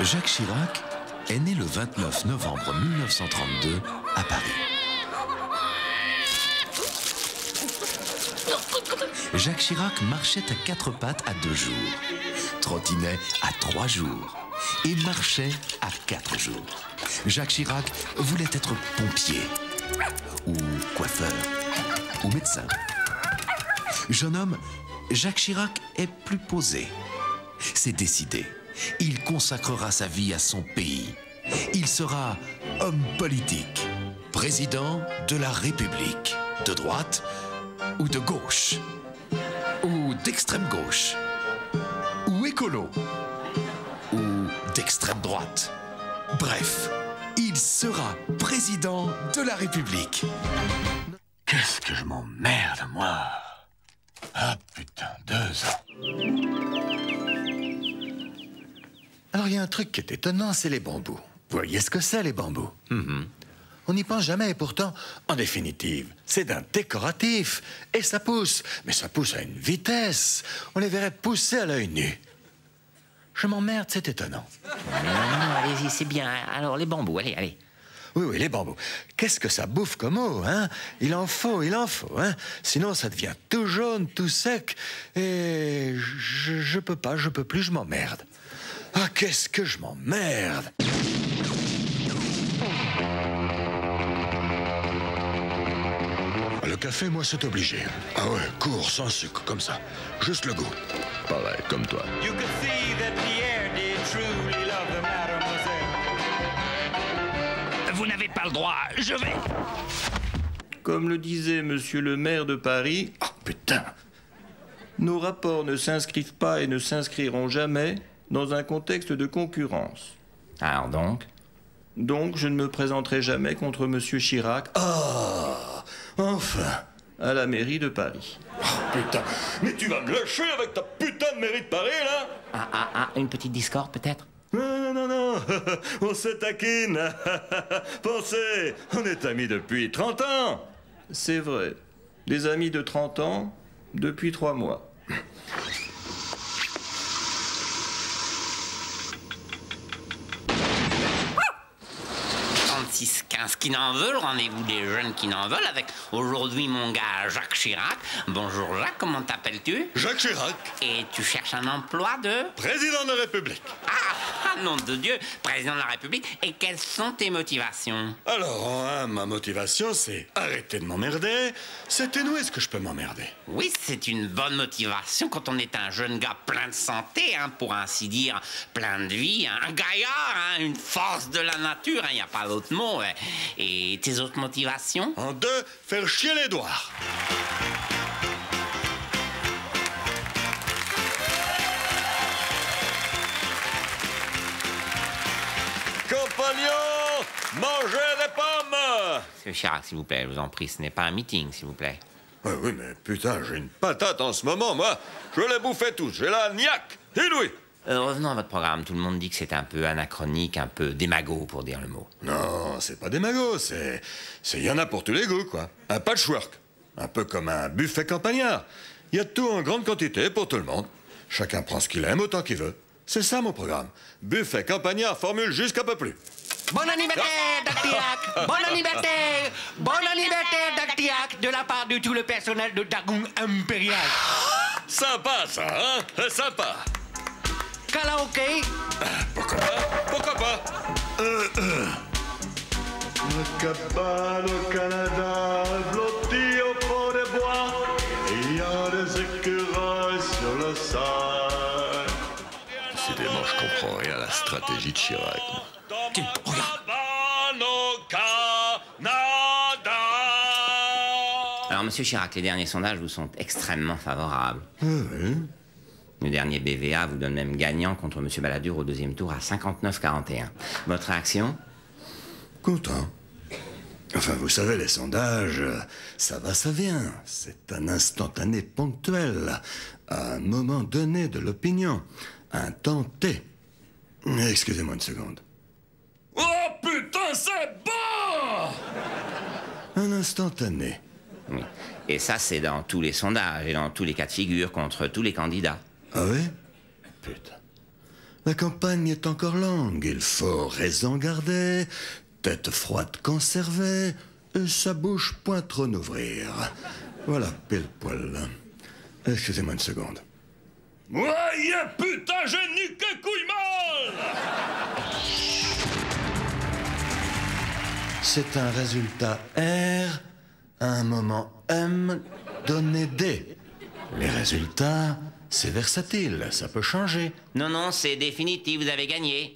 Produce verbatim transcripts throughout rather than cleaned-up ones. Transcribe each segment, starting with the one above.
Jacques Chirac est né le vingt-neuf novembre mille neuf cent trente-deux à Paris. Jacques Chirac marchait à quatre pattes à deux jours, trottinait à trois jours et marchait à quatre jours. Jacques Chirac voulait être pompier, ou coiffeur, ou médecin. Jeune homme, Jacques Chirac est plus posé. C'est décidé. Il consacrera sa vie à son pays. Il sera homme politique, président de la République, de droite ou de gauche, ou d'extrême gauche, ou écolo, ou d'extrême droite. Bref, il sera président de la République. Qu'est-ce que je m'emmerde, moi? Ah putain, deux ans. Alors, il y a un truc qui est étonnant, c'est les bambous. Vous voyez ce que c'est, les bambous? Mm-hmm. On n'y pense jamais, et pourtant, en définitive, c'est d'un décoratif. Et ça pousse, mais ça pousse à une vitesse. On les verrait pousser à l'œil nu. Je m'emmerde, c'est étonnant. Non, non, non, allez-y, c'est bien. Alors, les bambous, allez, allez. Oui, oui, les bambous. Qu'est-ce que ça bouffe comme eau, hein? Il en faut, il en faut, hein? Sinon, ça devient tout jaune, tout sec. Et je, je peux pas, je peux plus, je m'emmerde. Ah, qu'est-ce que je m'emmerde! Le café, moi, c'est obligé. Ah ouais, court, sans sucre, comme ça. Juste le goût. Pareil, comme toi. Vous n'avez pas le droit, je vais... Comme le disait monsieur le maire de Paris... Oh, putain! Nos rapports ne s'inscrivent pas et ne s'inscriront jamais dans un contexte de concurrence. Alors donc? Donc, je ne me présenterai jamais contre monsieur Chirac... Ah! Enfin! À la mairie de Paris. Oh, putain! Mais tu vas me lâcher avec ta putain de mairie de Paris, là? Ah, ah, ah, une petite discorde, peut-être? Non, non, non, non! On se taquine! Pensez! On est amis depuis trente ans! C'est vrai. Des amis de trente ans, depuis trois mois. trente-six quinze qui n'en veulent, rendez-vous des jeunes qui n'en veulent, avec aujourd'hui mon gars Jacques Chirac. Bonjour Jacques, comment t'appelles-tu? Jacques Chirac. Et tu cherches un emploi de? Président de la République. Ah, ah, nom de Dieu, président de la République. Et quelles sont tes motivations? Alors, en un, ma motivation, c'est arrêter de m'emmerder. C'est énoué ce que je peux m'emmerder. Oui, c'est une bonne motivation quand on est un jeune gars plein de santé, hein, pour ainsi dire, plein de vie, hein, un gaillard, hein, une force de la nature, il n'y a pas d'autre mot. Ouais. Et tes autres motivations? En deux, faire chier les doigts. Compagnons, mangez des pommes! Monsieur Chirac, s'il vous plaît, je vous en prie, ce n'est pas un meeting, s'il vous plaît. Oui, oui, mais putain, j'ai une patate en ce moment, moi. Je les bouffais tous, j'ai la niaque, inouïe. Euh, revenons à votre programme. Tout le monde dit que c'est un peu anachronique, un peu démago, pour dire le mot. Non, c'est pas démago, c'est... Il y en a pour tous les goûts, quoi. Un patchwork. Un peu comme un buffet campagnard. Il y a de tout en grande quantité pour tout le monde. Chacun prend ce qu'il aime autant qu'il veut. C'est ça, mon programme. Buffet campagnard, formule jusqu'à peu plus. Bon anniversaire, Dactiac! Bon anniversaire! Bon anniversaire, Dactiac! De la part de tout le personnel de Dagon Impérial. Sympa, ça, hein? Sympa. Karaoké? Pourquoi pas? Pourquoi pas? Euh, euh. Le cabane au Canada, blotti au fond des bois, il y a des écureuils sur le sol. Décidément, je comprends rien à la stratégie de Chirac. Tiens, regarde. Alors, monsieur Chirac, les derniers sondages vous sont extrêmement favorables. Oui. Le dernier B V A vous donne même gagnant contre M. Balladur au deuxième tour à cinquante-neuf quarante et un. Votre réaction? Content. Enfin, vous savez, les sondages, ça va, ça vient. C'est un instantané ponctuel, à un moment donné de l'opinion, un temps T. Excusez-moi une seconde. Oh putain, c'est bon! Un instantané. Oui. Et ça, c'est dans tous les sondages et dans tous les cas de figure contre tous les candidats. Ah oui? Putain. La campagne est encore longue, il faut raison garder, tête froide conservée, et sa bouche point trop n'ouvrir. Voilà, pile poil. Excusez-moi une seconde. Ouais, putain, j'ai niqué couille molle! C'est un résultat R, un moment M, donné D. Les résultats, c'est versatile, ça peut changer. Non, non, c'est définitif, vous avez gagné.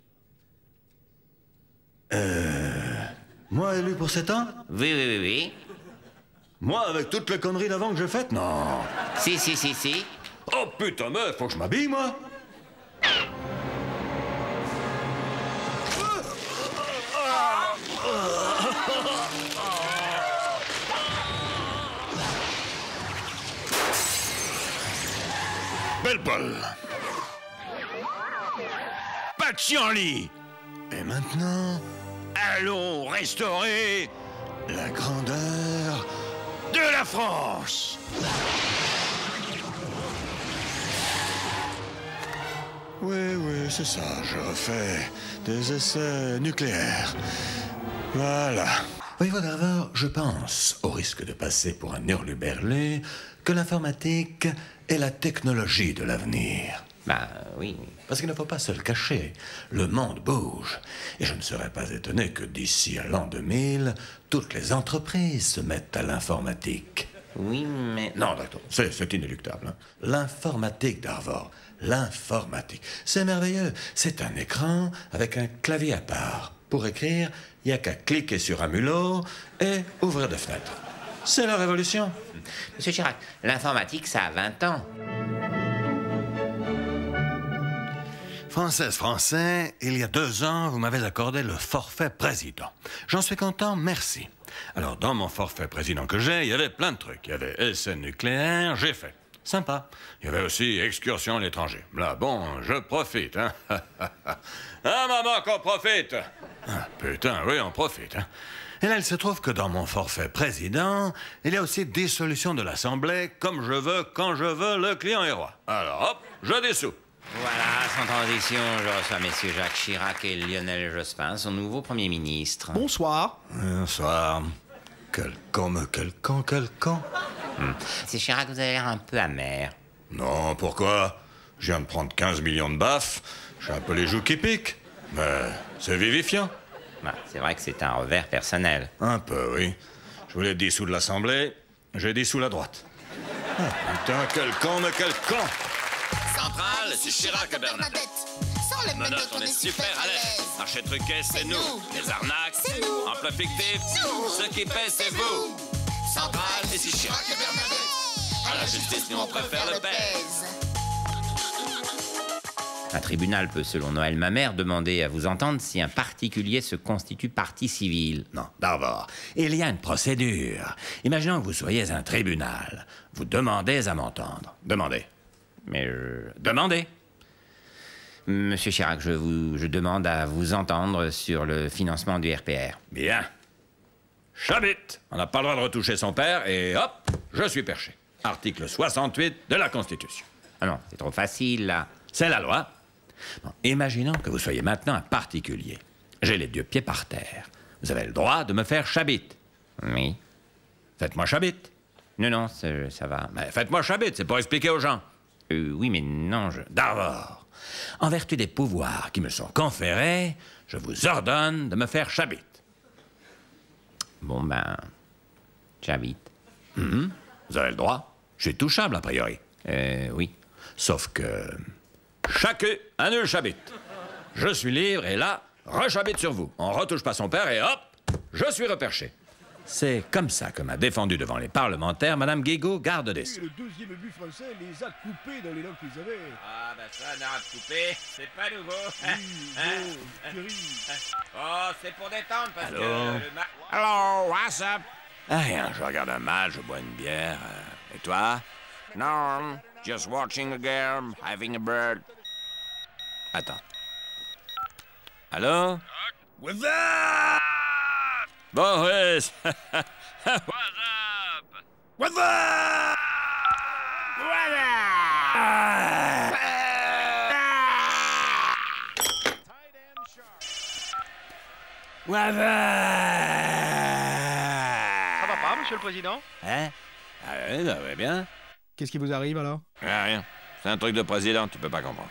Euh... Moi élu pour sept ans? Oui, oui, oui, oui. Moi avec toutes les conneries d'avant que j'ai faites? Non. Si, si, si, si. Oh putain, mais faut que je m'habille, moi. Belle balle. Pas de chienlit. Et maintenant, Allons restaurer la grandeur de la France. Oui, oui, c'est ça, je refais des essais nucléaires. Voilà. Voyez-vous, d'abord, je pense, au risque de passer pour un hurluberlé, que l'informatique est la technologie de l'avenir. Bah, oui. Parce qu'il ne faut pas se le cacher, le monde bouge. Et je ne serais pas étonné que d'ici à l'an deux mille, toutes les entreprises se mettent à l'informatique. Oui, mais... Non, d'accord, c'est, c'est inéluctable. Hein. L'informatique d'Arvor, l'informatique. C'est merveilleux. C'est un écran avec un clavier à part. Pour écrire, il n'y a qu'à cliquer sur un mulot et ouvrir des fenêtres. C'est la révolution. Monsieur Chirac, l'informatique, ça a vingt ans. Française, Français, il y a deux ans, vous m'avez accordé le forfait président. J'en suis content, merci. Alors, dans mon forfait président que j'ai, il y avait plein de trucs. Il y avait essai nucléaire, j'ai fait. Sympa. Il y avait aussi excursion à l'étranger. Là, bon, je profite, hein. Hein, maman, qu'on profite? Ah, putain, oui, on profite, hein. Et là, il se trouve que dans mon forfait président, il y a aussi dissolution de l'Assemblée, comme je veux, quand je veux, le client est roi. Alors, hop, je dissous. Voilà, sans transition, je reçois messieurs Jacques Chirac et Lionel Jospin, son nouveau Premier ministre. Bonsoir. Bonsoir. Quel con, mais quel con, quel con. Hum. Monsieur Chirac, vous avez l'air un peu amer. Non, pourquoi? Je viens de prendre quinze millions de baffes, j'ai un peu les joues qui piquent. Mais c'est vivifiant. Bah, c'est vrai que c'est un revers personnel. Un peu, oui. Je voulais dissoudre l'Assemblée, j'ai dissous la droite. Ah, putain, quel con, mais quel con. Centrale, c'est Chirac et Bernadette. Sans les menottes, on est super à l'aise. Marché truqué, c'est nous. Les arnaques, c'est nous. Emploi fictif, nous. Ce qui paie, c'est vous. Centrale, et c'est Chirac et Bernadette. À la justice, nous, on préfère le pèse. Un Un tribunal peut, selon Noël Mamère, demander à vous entendre si un particulier se constitue partie civile. Non, d'abord, il y a une procédure. Imaginons que vous soyez un tribunal. Vous demandez à m'entendre. Demandez. Mais euh, demandez. Monsieur Chirac, je vous je demande à vous entendre sur le financement du R P R. Bien. Chabit. On n'a pas le droit de retoucher son père et hop, je suis perché. Article soixante-huit de la Constitution. Ah non, c'est trop facile, là. C'est la loi. Bon, imaginons que vous soyez maintenant un particulier. J'ai les deux pieds par terre. Vous avez le droit de me faire chabit. Oui. Faites-moi chabit. Non, non, ça, ça va. Mais faites-moi chabit, c'est pour expliquer aux gens. Euh, oui, mais non, je... D'abord, en vertu des pouvoirs qui me sont conférés, je vous ordonne de me faire chabit. Bon, ben... J'habite. Mm-hmm. Vous avez le droit. Je suis touchable, a priori. Euh, oui. Sauf que... chacun annule chabit. Je suis libre et là, rechabite sur vous. On retouche pas son père et hop, je suis reperché. C'est comme ça que m'a défendu devant les parlementaires Madame Guégaud, garde des Sceaux. Le deuxième but français les a coupés dans les langues qu'ils avaient. Ah, ben ça, n'a coupé, c'est pas nouveau. Oui, beau, Thierry. Oh, c'est pour détendre parce Allô? que... le ma- Hello, what's up? Ah, rien, je regarde un match, je bois une bière. euh, Et toi? No, just watching a game, having a bird. Attends. Allô? What's up? Bon, oui. What's up? What's up? Ouais, Ça va pas, monsieur le président? Hein? Ah ouais, ça va bien. Qu'est-ce qui vous arrive alors? Ah, rien. C'est un truc de président, tu peux pas comprendre.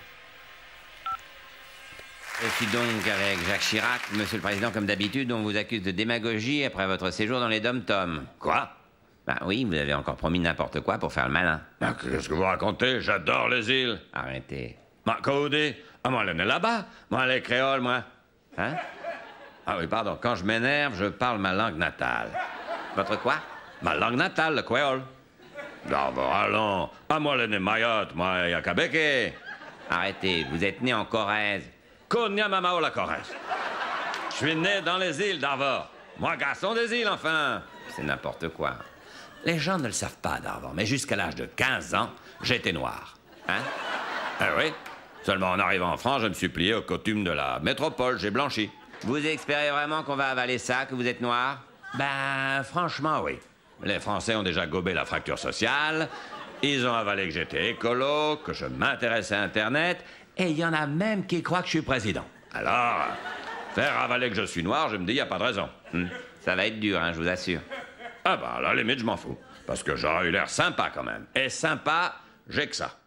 Je suis donc avec Jacques Chirac. Monsieur le Président, comme d'habitude, on vous accuse de démagogie après votre séjour dans les dom-toms. Quoi? Bah oui, vous avez encore promis n'importe quoi pour faire le malin. Ah, qu'est-ce que vous racontez? J'adore les îles. Arrêtez. Ma Cody, ah, moi, elle est là-bas. Moi, les créoles, moi. Hein? Ah oui, pardon. Quand je m'énerve, je parle ma langue natale. Votre quoi? Ma langue natale, le créole. Non, bon, allons. Ah, moi, elle est Mayotte. Moi, il y a Québec. Arrêtez, vous êtes né en Corrèze. Konya Mamao, la Corrèze. Je suis né dans les îles d'Arvor. Moi, garçon des îles, enfin. C'est n'importe quoi. Les gens ne le savent pas d'Arvor, mais jusqu'à l'âge de quinze ans, j'étais noir. Hein? Ah oui? Seulement en arrivant en France, je me suis plié aux coutumes de la métropole, j'ai blanchi. Vous espérez vraiment qu'on va avaler ça, que vous êtes noir? Ben, franchement, oui. Les Français ont déjà gobé la fracture sociale, ils ont avalé que j'étais écolo, que je m'intéressais à Internet, et il y en a même qui croient que je suis président. Alors, faire avaler que je suis noir, je me dis, il n'y a pas de raison. Hmm. Ça va être dur, hein, je vous assure. Ah ben, à la limite, je m'en fous. Parce que j'aurais eu l'air sympa, quand même. Et sympa, j'ai que ça.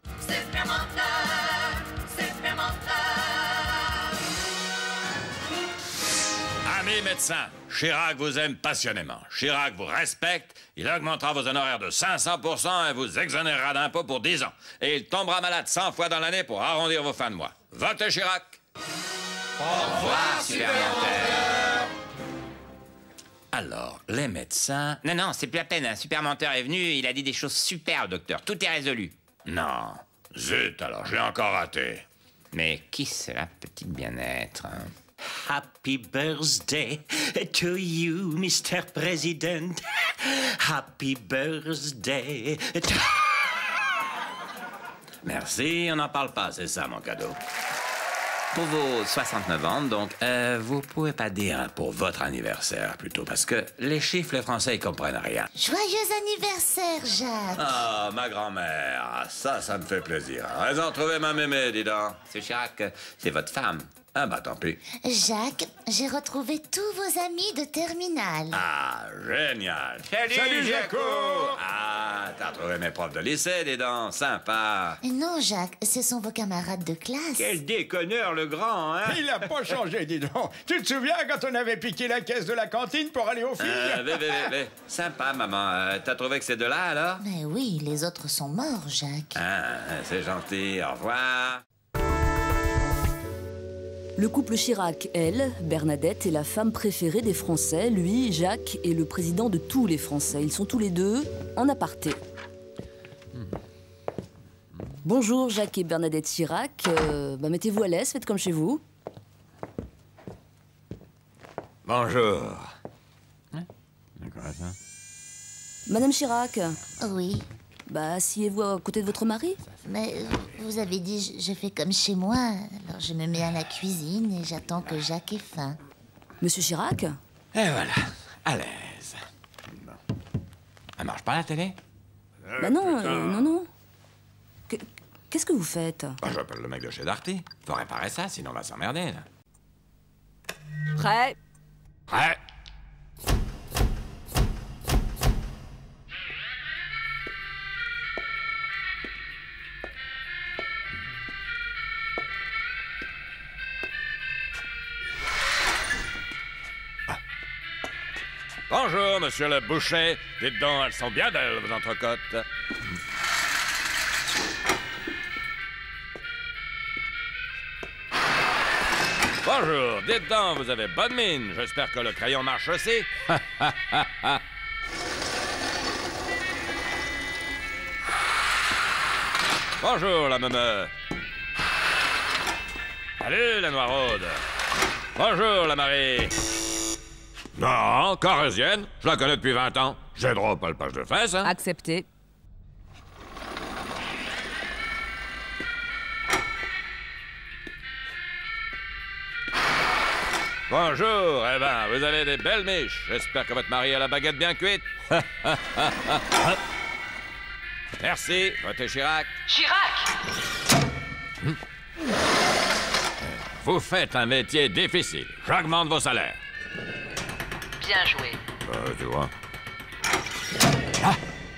Amis médecins, Chirac vous aime passionnément. Chirac vous respecte. Il augmentera vos honoraires de cinq cents pour cent et vous exonérera d'impôts pour dix ans. Et il tombera malade cent fois dans l'année pour arrondir vos fins de mois. Votez Chirac. Au revoir, supermenteur. Alors, les médecins... Non, non, c'est plus la peine. Un supermenteur est venu, il a dit des choses super, docteur. Tout est résolu. Non. Zut, alors, j'ai encore raté. Mais qui cela peut-il bien être, hein? Happy birthday to you, mister President. Happy birthday to... Merci, on n'en parle pas, c'est ça mon cadeau. Pour vos soixante-neuf ans, donc, Euh, vous pouvez pas dire pour votre anniversaire, plutôt, parce que les chiffres, les Français, ils comprennent rien. Joyeux anniversaire, Jacques. Ah, ma grand-mère, ça, ça me fait plaisir. Raison de trouver ma mémé, dis donc. Monsieur Chirac, c'est votre femme. Ah bah tant pis. Jacques, j'ai retrouvé tous vos amis de terminale. Ah, génial. Salut, Jaco. Ah, t'as retrouvé mes profs de lycée, dis donc. Sympa. Non, Jacques, ce sont vos camarades de classe. Quel déconneur, le grand, hein? Il a pas changé, dis donc. Tu te souviens quand on avait piqué la caisse de la cantine pour aller aux filles? Euh, vé, vé, vé, vé. Sympa, maman. Euh, t'as trouvé que ces deux-là, alors? Mais oui, les autres sont morts, Jacques. Ah, c'est gentil. Au revoir. Le couple Chirac, elle, Bernadette, est la femme préférée des Français. Lui, Jacques, est le président de tous les Français. Ils sont tous les deux en aparté. Bonjour, Jacques et Bernadette Chirac. Euh, bah, mettez-vous à l'aise, faites comme chez vous. Bonjour. Madame Chirac, Oui, bah, asseyez-vous à côté de votre mari. mais euh, vous avez dit je, je fais comme chez moi. Alors je me mets à la cuisine et j'attends que Jacques ait faim. Monsieur Chirac? Et voilà, à l'aise. Bon. Elle marche pas la télé? Bah non, euh, non, non. Que- Qu'est-ce que vous faites? Ah, j'appelle le mec de chez Darty. Faut réparer ça, sinon on va s'emmerder, là. Prêt? Ouais. Bonjour, monsieur le boucher. Dites donc, elles sont bien belles, vos entrecôtes. Bonjour, dites donc, vous avez bonne mine. J'espère que le crayon marche aussi. Bonjour, la meumeux. Salut, la noiraude. Bonjour, la Marie. Non, corrézienne. Je la connais depuis vingt ans. J'ai droit au palpage de fesses, hein? Accepté. Bonjour, eh ben, vous avez des belles miches. J'espère que votre mari a la baguette bien cuite. Merci, votez Chirac. Chirac! Vous faites un métier difficile. J'augmente vos salaires. Bien joué. Euh, tu vois. Ah.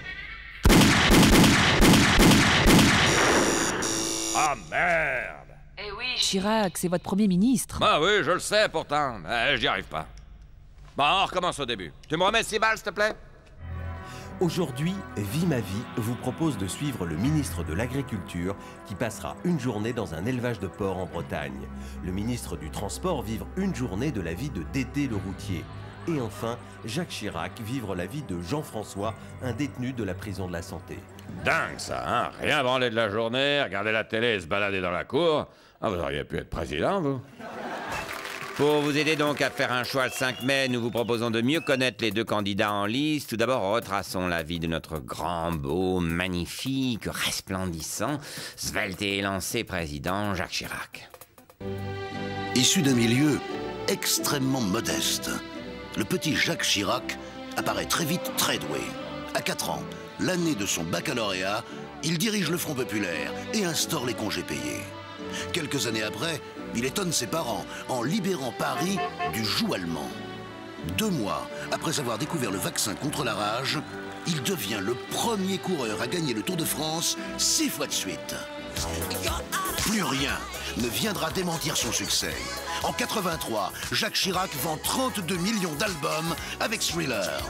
Ah, merde! Eh oui, Chirac, c'est votre Premier ministre. Bah oui, je le sais pourtant. Euh, J'y arrive pas. Bon, on recommence au début. Tu me remets six balles, s'il te plaît? Aujourd'hui, Vie ma vie vous propose de suivre le ministre de l'Agriculture qui passera une journée dans un élevage de porcs en Bretagne. Le ministre du Transport vivre une journée de la vie de Dédé le routier. Et enfin, Jacques Chirac vivre la vie de Jean-François, un détenu de la prison de la Santé. Dingue ça, hein? Rien branler de la journée, regarder la télé et se balader dans la cour. Ah, vous auriez pu être président, vous. Pour vous aider donc à faire un choix le cinq mai, nous vous proposons de mieux connaître les deux candidats en lice. Tout d'abord, retraçons la vie de notre grand, beau, magnifique, resplendissant, svelte et élancé président Jacques Chirac. Issu d'un milieu extrêmement modeste, le petit Jacques Chirac apparaît très vite très doué. À quatre ans, l'année de son baccalauréat, il dirige le Front populaire et instaure les congés payés. Quelques années après, il étonne ses parents en libérant Paris du joug allemand. Deux mois après avoir découvert le vaccin contre la rage, il devient le premier coureur à gagner le Tour de France six fois de suite. Plus rien ne viendra démentir son succès. En quatre-vingt-trois, Jacques Chirac vend trente-deux millions d'albums avec Thriller.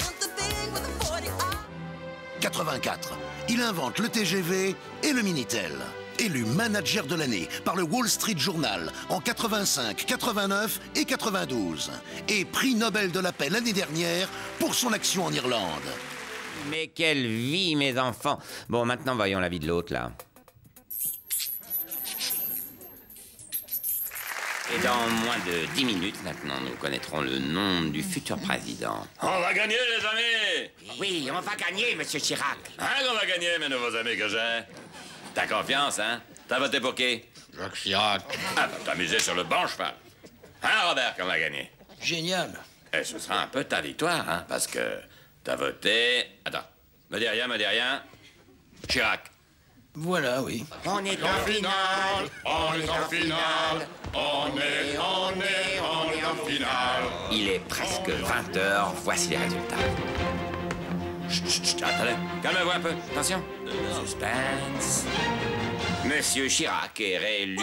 quatre-vingt-quatre, il invente le T G V et le Minitel. Élu manager de l'année par le Wall Street Journal en quatre-vingt-cinq, quatre-vingt-neuf et quatre-vingt-douze. Et prix Nobel de la paix l'année dernière pour son action en Irlande. Mais quelle vie, mes enfants! Bon, maintenant, voyons la vie de l'autre, là. Et dans moins de dix minutes, maintenant, nous connaîtrons le nom du futur président. On va gagner, les amis! Oui, on va gagner, Monsieur Chirac. Hein, qu'on va gagner, mes nouveaux amis que j'ai? T'as confiance, hein? T'as voté pour qui? Jacques Chirac. Ah, bah, t'as misé sur le bon cheval. Hein, Robert, qu'on va gagner? Génial. Et ce sera un peu ta victoire, hein, parce que t'as voté... Attends, me dis rien, me dis rien. Chirac. Voilà, oui. On est en finale, on est en finale, on est, on est, on est en finale. Il est presque vingt heures, voici les résultats. Chut, chut, chut, attendez, calmez-vous un peu, attention. Suspense. Monsieur Chirac est réélu.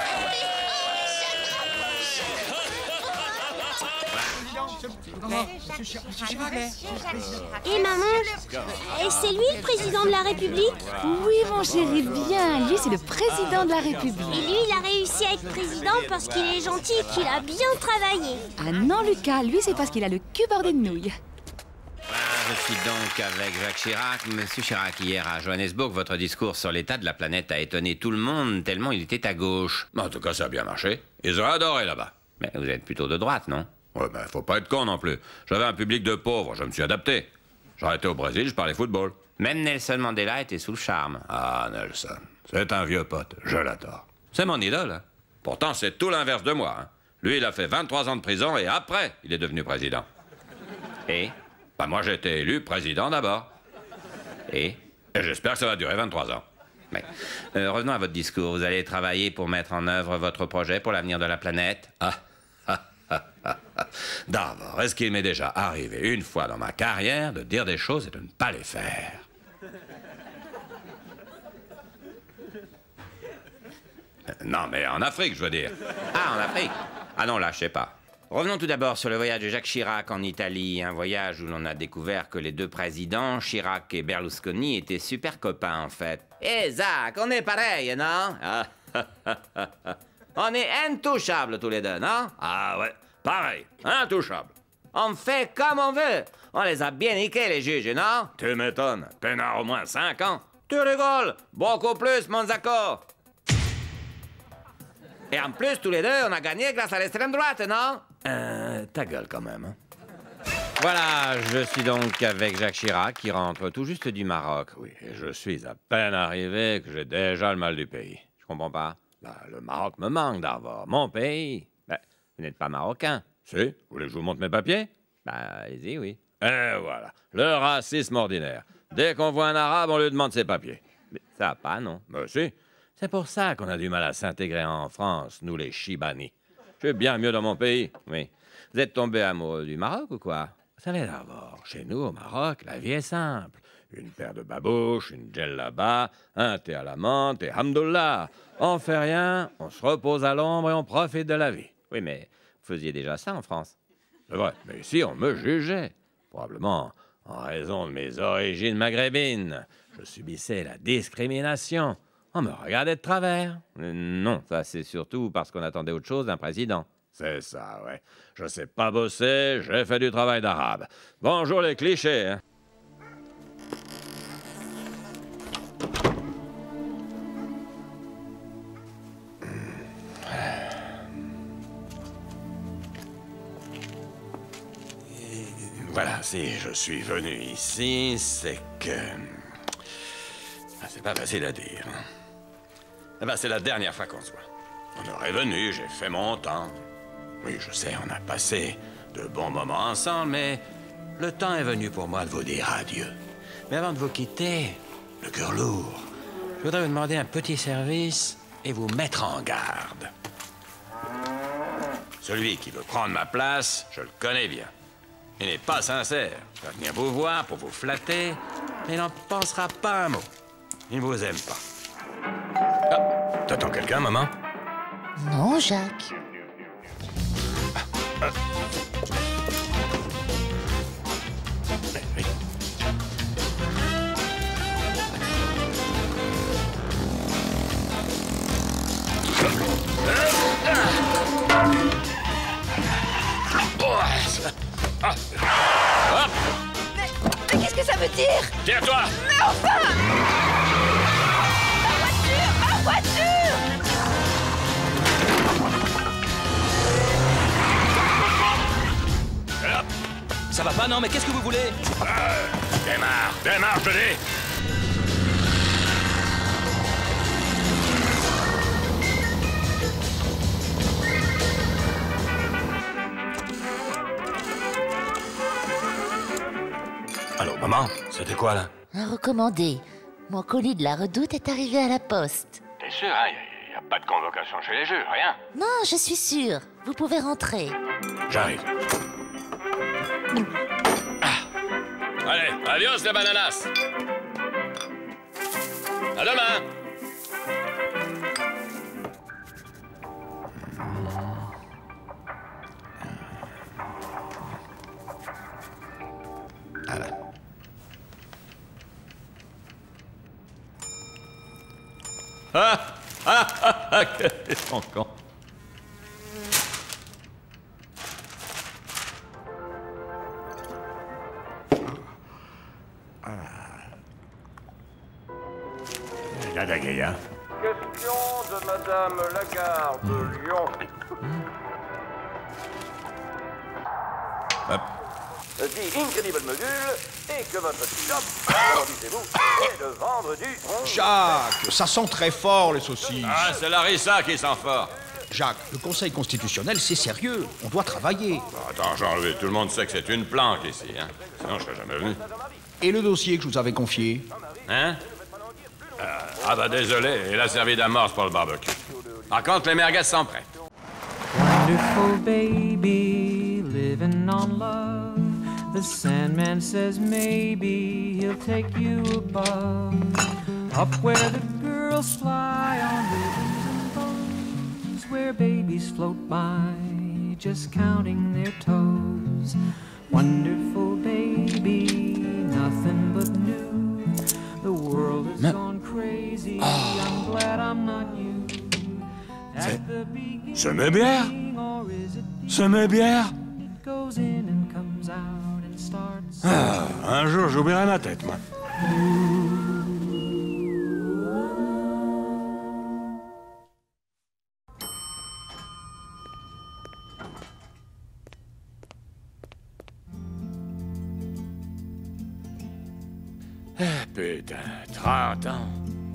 Et maman, c'est lui le président de la République? Oui, mon chéri, bien. Lui, c'est le président de la République. Et lui, il a réussi à être président parce qu'il est gentil et qu'il a bien travaillé. Ah non, Lucas, lui, c'est parce qu'il a le cul bordé de nouilles. Je suis donc avec Jacques Chirac. Monsieur Chirac, hier à Johannesburg, votre discours sur l'état de la planète a étonné tout le monde tellement il était à gauche. En tout cas, ça a bien marché. Ils ont adoré là-bas. Mais vous êtes plutôt de droite, non? Ouais, ben, faut pas être con non plus. J'avais un public de pauvres, je me suis adapté. J'aurais été au Brésil, je parlais football. Même Nelson Mandela était sous le charme. Ah, Nelson, c'est un vieux pote, je l'adore. C'est mon idole, hein. Pourtant, c'est tout l'inverse de moi, hein. Lui, il a fait vingt-trois ans de prison et après, il est devenu président. Et? Bah, moi, j'ai été élu président d'abord. Et? Et j'espère que ça va durer vingt-trois ans. Mais, euh, revenons à votre discours. Vous allez travailler pour mettre en œuvre votre projet pour l'avenir de la planète? Ah, ah, ah, ah, ah. D'abord, est-ce qu'il m'est déjà arrivé une fois dans ma carrière de dire des choses et de ne pas les faire? Non, mais en Afrique, je veux dire. Ah, en Afrique? Ah non, là, je sais pas. Revenons tout d'abord sur le voyage de Jacques Chirac en Italie, un voyage où l'on a découvert que les deux présidents, Chirac et Berlusconi, étaient super copains en fait. Eh Zach, on est pareil, non? On est intouchables tous les deux, non? Ah ouais, pareil, intouchables. On fait comme on veut. On les a bien niqués, les juges, non? Tu m'étonnes, peinard au moins cinq ans. Tu rigoles? Beaucoup plus, Monzaco. Et en plus, tous les deux, on a gagné grâce à l'extrême droite, non? Euh, ta gueule quand même. Hein. Voilà, je suis donc avec Jacques Chirac qui rentre tout juste du Maroc. Oui, et je suis à peine arrivé que j'ai déjà le mal du pays. Je comprends pas. Ben, le Maroc me manque d'abord. Mon pays. Ben, vous n'êtes pas marocain. Si, vous voulez que je vous montre mes papiers? Ben, allez-y, oui. Et voilà, le racisme ordinaire. Dès qu'on voit un arabe, on lui demande ses papiers. Mais ça va pas, non? Ben si. C'est pour ça qu'on a du mal à s'intégrer en France, nous les Chibani. Je suis bien mieux dans mon pays, oui. Vous êtes tombé amoureux du Maroc ou quoi? Vous savez d'abord, chez nous, au Maroc, la vie est simple. Une paire de babouches, une djellaba, un thé à la menthe et hamdoullah. On fait rien, on se repose à l'ombre et on profite de la vie. Oui, mais vous faisiez déjà ça en France. C'est vrai, mais ici, on me jugeait. Probablement en raison de mes origines maghrébines. Je subissais la discrimination. On me regardait de travers. Euh, non, ça c'est surtout parce qu'on attendait autre chose d'un président. C'est ça, ouais. Je sais pas bosser, j'ai fait du travail d'arabe. Bonjour les clichés, hein. Voilà, si je suis venu ici, c'est que... Ah, c'est pas facile à dire. Eh ben, c'est la dernière fois qu'on se voit. On aurait venu, j'ai fait mon temps. Oui, je sais, on a passé de bons moments ensemble, mais le temps est venu pour moi de vous dire adieu. Mais avant de vous quitter, le cœur lourd, je voudrais vous demander un petit service et vous mettre en garde. Celui qui veut prendre ma place, je le connais bien. Il n'est pas sincère. Il va venir vous voir pour vous flatter, mais il n'en pensera pas un mot. Il ne vous aime pas. Ah, t'attends quelqu'un, maman? Non, Jacques. Ah, ah. Oui. Ah. Hop. Mais, mais qu'est-ce que ça veut dire? Tiens-toi! Mais enfin! Ma voiture! Ma voiture! Hop. Ça va pas, non? Mais qu'est-ce que vous voulez? euh, Démarre! Démarre, je te dis! Allô, maman, c'était quoi, là? Un recommandé. Mon colis de la Redoute est arrivé à la poste. T'es sûr, hein? Il n'y a, a pas de convocation chez les juges, rien? Non, je suis sûre. Vous pouvez rentrer. J'arrive. Ah. Allez, adios les bananas! À demain! Voilà. Ah ah ah ah, quel sont cons. La Dagaya. Question de Madame Lagarde de Lyon. Hop. The Incredible Mogul et que votre job, comment disiez-vous, est de vendre du... Jacques, ça sent très fort, les saucisses. Ah, c'est Larissa qui sent fort. Jacques, le Conseil constitutionnel, c'est sérieux. On doit travailler. Attends, Jean-Louis, tout le monde sait que c'est une planque ici, hein. Sinon, je serais jamais venu. Et le dossier que je vous avais confié? Hein? Euh, ah bah désolé, il a servi d'amorce pour le barbecue. Par contre, les merguez sont prêtes. Wonderful baby, living on love. The Sandman says maybe he'll take you above, up where the girls fly on ribbons and bows, where babies float by, just counting their toes. Wonderful baby, nothing but new. The world has gone crazy. I'm glad I'm not you. C'est... C'est mes bières? C'est mes bières? Ah, un jour, j'oublierai ma tête, moi. Ah, putain, trente ans.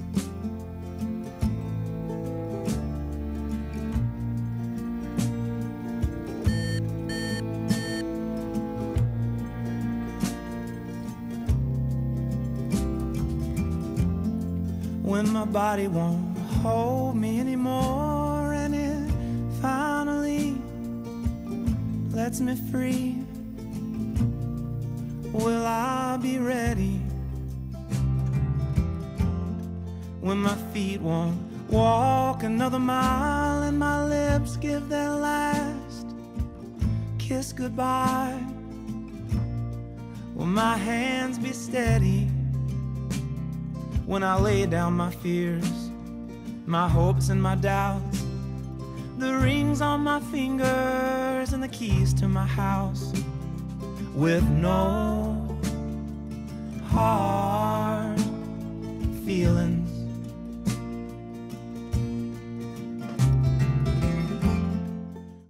When my body won't hold me anymore and it finally sets me free, will I be ready when my feet won't walk another mile and my lips give their last kiss goodbye? Will my hands be steady when I lay down my fears, my hopes and my doubts, the rings on my fingers and the keys to my house, with no